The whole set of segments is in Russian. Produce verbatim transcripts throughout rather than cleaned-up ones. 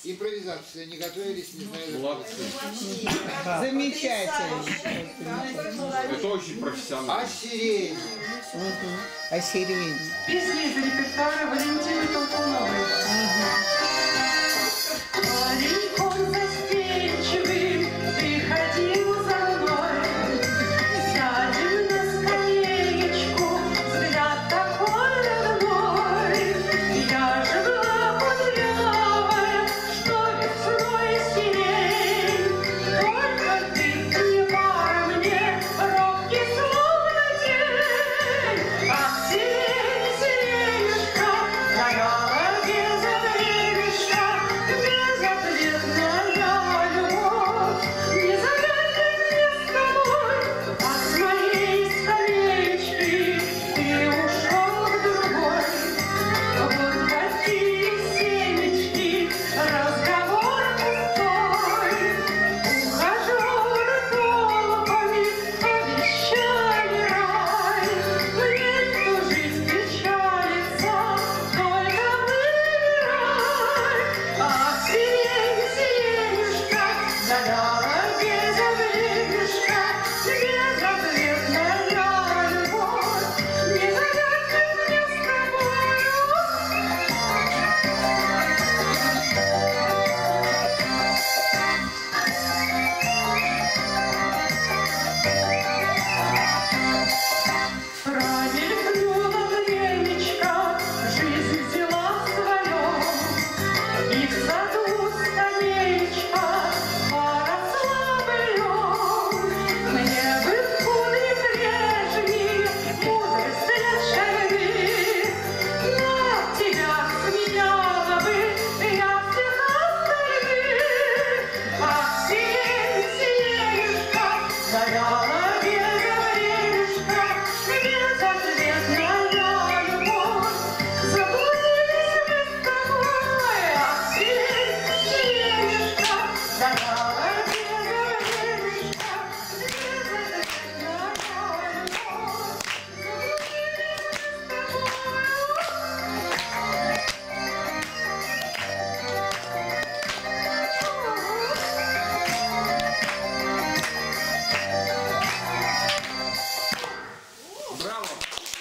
Импровизация, не готовились, не знаю. Молодцы. Замечательно. Это очень профессионально. Осирень. Угу. Осирень. Песня из репертуара Валентины Толкуновой. Парень, он застенчивый, приходил за мной. Сядем на скамеечку, взгляд такой родной. Я же была кудрявая, что весной сирень. Только ты не пара мне, робкий словно день. Ах, сирень, сиренюшка, завяла безответничка, безответная любовь. Не завянет мне с тобой, а с моей скамеечки ты ушел к другой. Вот такие семечки, разговор пустой. Ухажеры толпами обещали рай. Мне, кто жизнь печалится, только выбирай. Ах, сирень, сиренюшка, завяла безответничка, безответная любовь. Не завянет мне с тобой. Промелькнула времечко, жизнь взяла свое, и в саду скамеечка поросла былем. Мне бы в кудри прежние мудрость лет шагни, но тебя сменяла бы я всех остальных. Ах, сирень, сиренюшка, завяла безответничка, безответная любовь. Заблудились мы с тобой. Ах, сирень, сиренюшка, завяла безответничка, безответная любовь. Браво!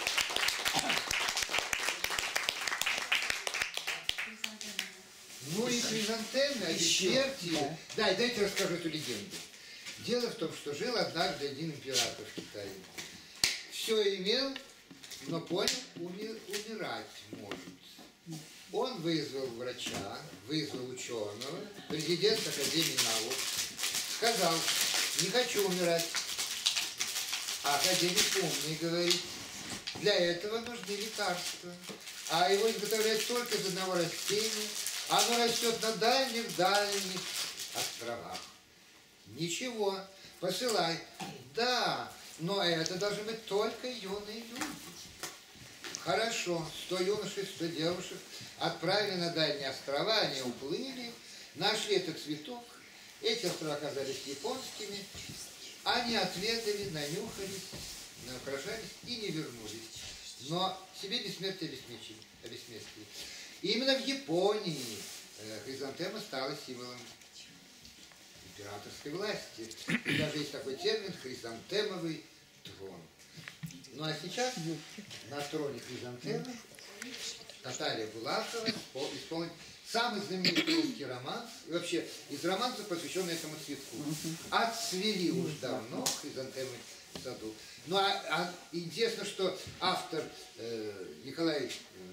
Ну и хризантемы, а бессмертие. Да, и дайте расскажу эту легенду. Дело в том, что жил однажды один император в Китае. Все имел, но понял, уми- умирать может. Он вызвал врача, вызвал ученого, президент Академии наук, сказал: не хочу умирать. А академик умный говорит: для этого нужны лекарства. А его изготовляют только из одного растения. Оно растет на дальних-дальних островах. Ничего, посылай. Да, но это должны быть только юные люди. Хорошо, сто юношей, сто девушек отправили на дальние острова, они уплыли, нашли этот цветок. Эти острова оказались японскими. Они отведали, нанюхались, украшались и не вернулись. Но себе бессмертие обеспечили. обеспечили. И именно в Японии э, хризантема стала символом императорской власти. И даже есть такой термин — хризантемовый трон. Ну а сейчас на троне хризантемы Наталья Булатова исполнит самый знаменитый русский романс, и вообще из романсов, посвященный этому цветку. Отцвели уж давно хризантемы в саду. Ну а, а интересно, что автор э, Николай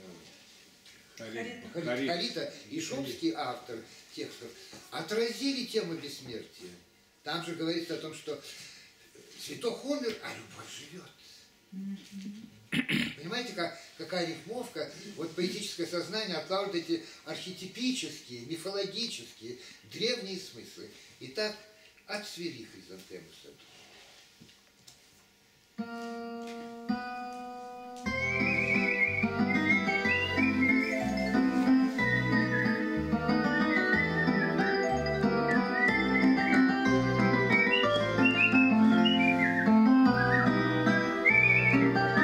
э, Харита. Харита и Шумский, автор текстов, отразили тему бессмертия. Там же говорится о том, что цветок умер, а любовь живет. Понимаете, как, какая рифмовка? Вот поэтическое сознание отлавливает эти архетипические, мифологические, древние смыслы. Итак, отцвели хризантемы в саду.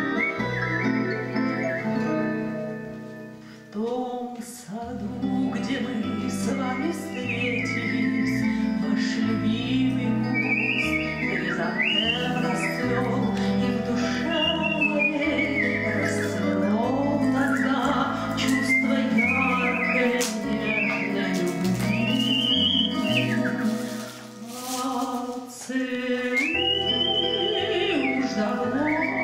В том саду, где мы с вами встретились, ваш любимый куст хризантем расцвел, и в душе моей расцвело тогда чувство яркой, нежной любви. А цветы уж давно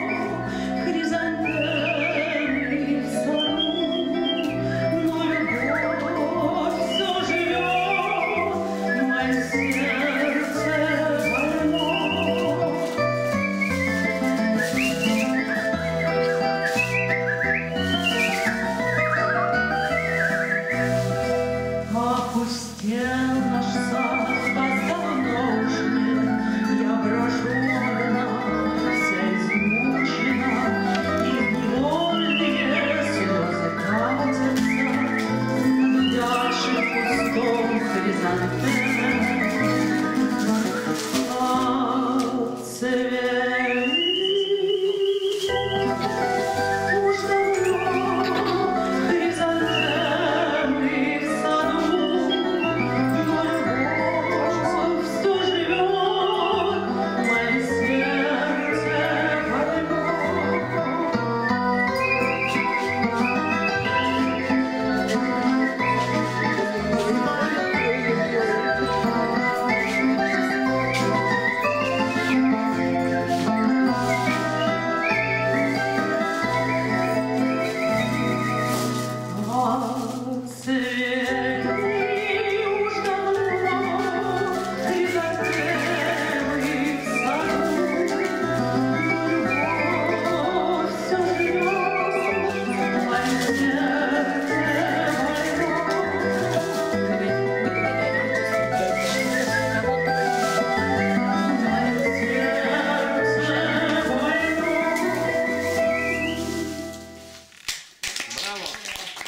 хризантемы в саду, но любовь все живет в моем сердце больном. Опустел наш сад, а давно уж нет. Я брожу одна, вся измучена, и невольные слезы катятся на даче пустом хризантеме. А цветы уж давно хризантемы в саду, но любовь все живет в моем сердце больном. А цветы уж давно хризантемы в саду, но любовь все живет в моем сердце Браво.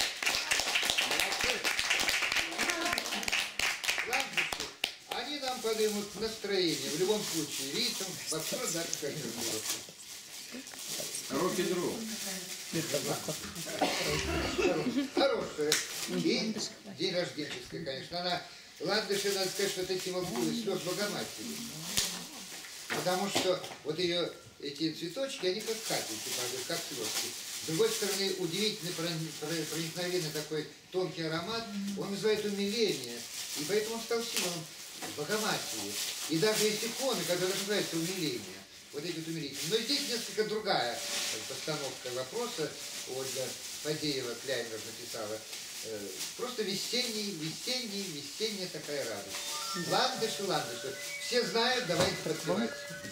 Лампочки, они нам поднимут настроение, в любом случае, ритм, вообще, да, как Рок-н-ролл. хорошая. И день рожденческий, конечно. Она, ландыши, надо сказать, что это символ слез Богоматери. Потому что вот ее, эти цветочки, они как капельки, правда, как слезки. С другой стороны, удивительный, прони- про- проникновенный такой тонкий аромат, он вызывает умиление. И поэтому он стал символом Богоматери. И даже есть иконы, которые называются умиление. Вот эти вот умилители. Но здесь несколько другая постановка вопроса. Ольга Фадеева Кляйнер написала. Э, Просто весенний, весенний, весенняя такая радость. Ландыши, ландыши. Все знают, давайте подпевать.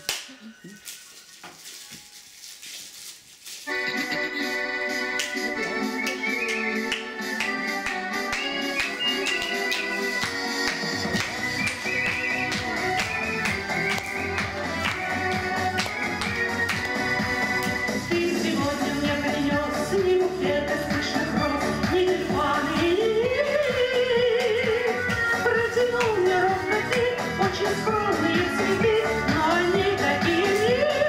Ты сегодня мне принес ни букета пышных роз, ни тюльпаны, ни лилии. Протянул мне ровно ты очень скромные цветы, но они такие милые.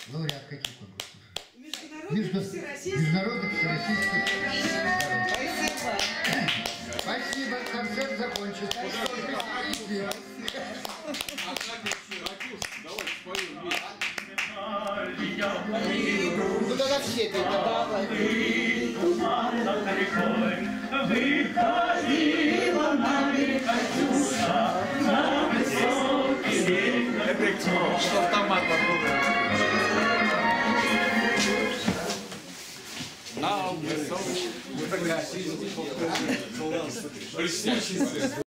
Лауреат каких конкурсов? Международных, Между- всероссийских. Международных всероссийских. Спасибо. Спасибо, концерт закончен. Давай споем вместе. Ну тогда все петь. Туман над рекой, выходила на берег Катюша, на высокий берег. Это что автомат попробуем. На высокий. Блестящий.